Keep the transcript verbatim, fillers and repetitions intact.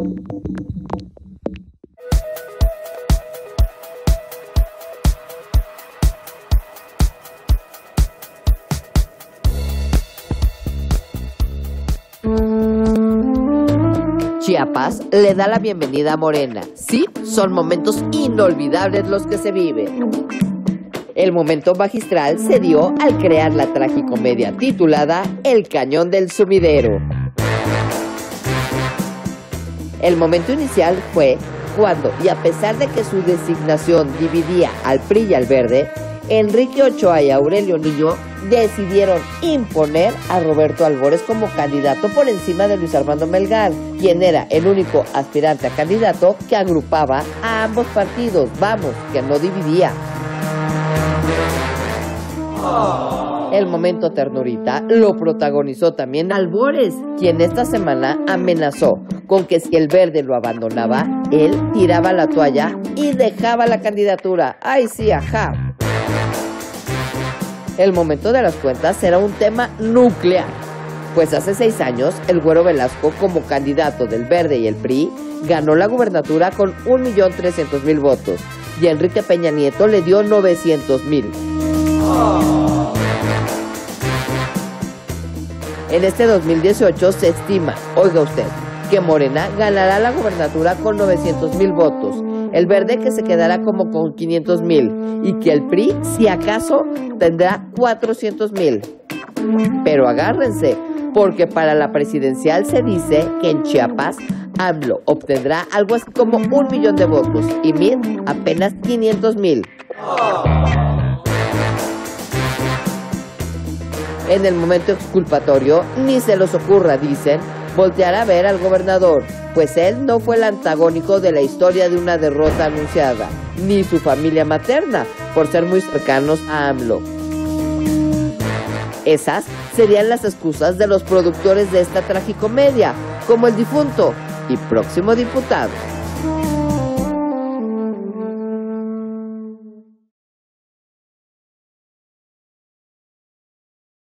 Chiapas le da la bienvenida a Morena. Sí, son momentos inolvidables los que se viven. El momento magistral se dio al crear la tragicomedia titulada El Cañón del Sumidero. El momento inicial fue cuando, y a pesar de que su designación dividía al P R I y al Verde, Enrique Ochoa y Aurelio Niño decidieron imponer a Roberto Albores como candidato por encima de Luis Armando Melgar, quien era el único aspirante a candidato que agrupaba a ambos partidos, vamos, que no dividía. El momento ternurita lo protagonizó también Albores, quien esta semana amenazó con que si el Verde lo abandonaba, él tiraba la toalla y dejaba la candidatura. ¡Ay sí, ajá! El momento de las cuentas será un tema nuclear, pues hace seis años el Güero Velasco, como candidato del Verde y el P R I, ganó la gubernatura con un millón trescientos mil votos y Enrique Peña Nieto le dio novecientos mil. En este dos mil dieciocho se estima, oiga usted, que Morena ganará la gubernatura con novecientos mil votos, el Verde que se quedará como con quinientos mil y que el P R I, si acaso, tendrá cuatrocientos mil. Pero agárrense, porque para la presidencial se dice que en Chiapas AMLO obtendrá algo así como un millón de votos y M I D apenas quinientos mil. En el momento exculpatorio, ni se les ocurra, dicen, voltear a ver al gobernador, pues él no fue el antagónico de la historia de una derrota anunciada, ni su familia materna, por ser muy cercanos a AMLO. Esas serían las excusas de los productores de esta tragicomedia, como el difunto y próximo diputado